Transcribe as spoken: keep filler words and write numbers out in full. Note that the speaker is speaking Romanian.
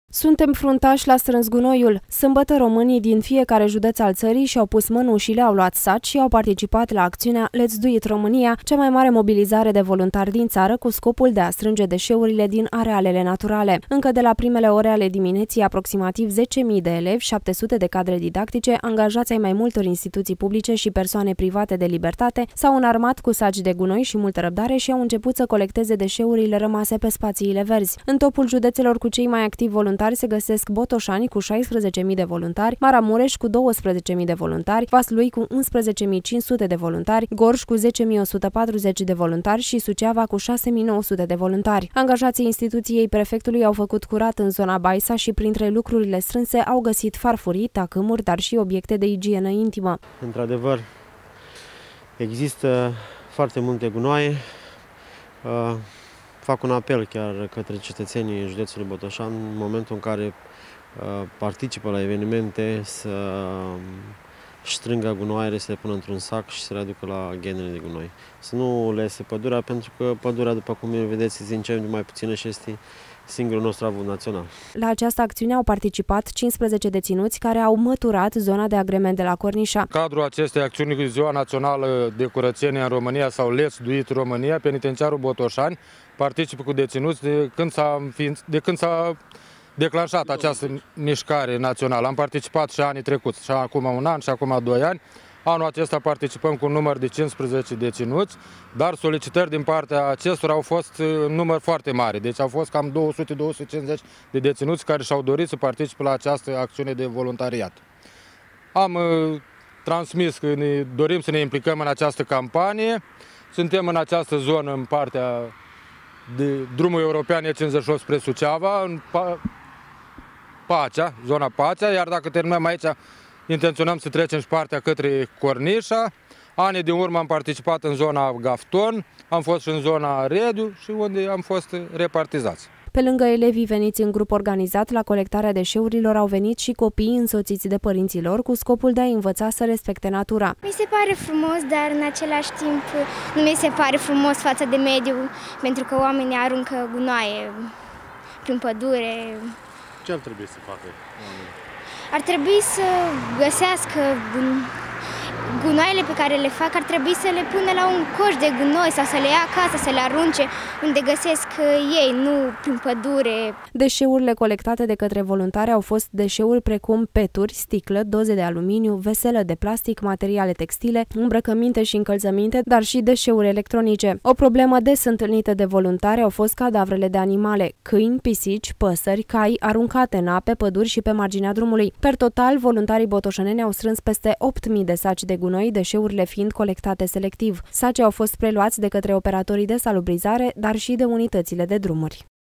Suntem fruntași la strâns gunoiul. Sâmbătă românii din fiecare județ al țării și-au pus mănușile, au luat saci și au participat la acțiunea Let's Do It România, cea mai mare mobilizare de voluntari din țară cu scopul de a strânge deșeurile din arealele naturale. Încă de la primele ore ale dimineții, aproximativ zece mii de elevi, șapte sute de cadre didactice, angajați ai mai multor instituții publice și persoane private de libertate, s-au înarmat cu saci de gunoi și multă răbdare și au început să colecteze deșeurile rămase pe spațiile verzi. În topul județelor cu cei mai activi voluntari se găsesc Botoșani cu șaisprezece mii de voluntari, Maramureș cu douăsprezece mii de voluntari, Vaslui cu unsprezece mii cinci sute de voluntari, Gorj cu zece mii o sută patruzeci de voluntari și Suceava cu șase mii nouă sute de voluntari. Angajații instituției prefectului au făcut curat în zona Baisa și printre lucrurile strânse au găsit farfurii, tacâmuri, dar și obiecte de igienă intimă. Într-adevăr, există foarte multe gunoaie. Uh... Fac un apel chiar către cetățenii județului Botoșan, în momentul în care uh, participă la evenimente, să uh, strângă gunoaiele, să le pună într-un sac și să le aducă la ghenele de gunoi. Să nu lese pădurea, pentru că pădurea, după cum vedeți, este din ce mai puțină și este singurul nostru avut național. La această acțiune au participat cincisprezece deținuți care au măturat zona de agrement de la Cornișa. În cadrul acestei acțiuni, Ziua Națională de Curățenie în România sau Let's Do It România, penitenciarul Botoșani participă cu deținuți de când s-a, de când s-a declanșat această mișcare națională. Am participat și anii trecuți, și acum un an și acum doi ani. Anul acesta participăm cu un număr de cincisprezece deținuți, dar solicitări din partea acestora au fost în număr foarte mare. Deci au fost cam două sute - două sute cincizeci de deținuți care și-au dorit să participe la această acțiune de voluntariat. Am uh, transmis că ne dorim să ne implicăm în această campanie. Suntem în această zonă, în partea de drumul european E cincizeci și opt spre Suceava, în pa Pacea, zona Pacea, iar dacă terminăm aici, intenționăm să trecem și partea către Cornișa. Anii din urmă am participat în zona Gafton, am fost și în zona Rediu și unde am fost repartizați. Pe lângă elevii veniți în grup organizat la colectarea deșeurilor, au venit și copii însoțiți de părinții lor cu scopul de a învăța să respecte natura. Mi se pare frumos, dar în același timp nu mi se pare frumos față de mediu, pentru că oamenii aruncă gunoaie prin pădure. Ce ar trebui să facă oamenii? Ar trebui să găsească gunoaiele pe care le fac, ar trebui să le pună la un coș de gunoi sau să le ia acasă, să le arunce unde găsesc ei, nu prin pădure. Deșeurile colectate de către voluntari au fost deșeuri precum peturi, sticlă, doze de aluminiu, veselă de plastic, materiale textile, îmbrăcăminte și încălțăminte, dar și deșeuri electronice. O problemă des întâlnită de voluntari au fost cadavrele de animale, câini, pisici, păsări, cai aruncate în ape, păduri și pe marginea drumului. Per total, voluntarii botoșaneni au strâns peste opt mii de saci de gunoi, deșeurile fiind colectate selectiv. Sacii au fost preluați de către operatorii de salubrizare, dar și de unitățile de drumuri.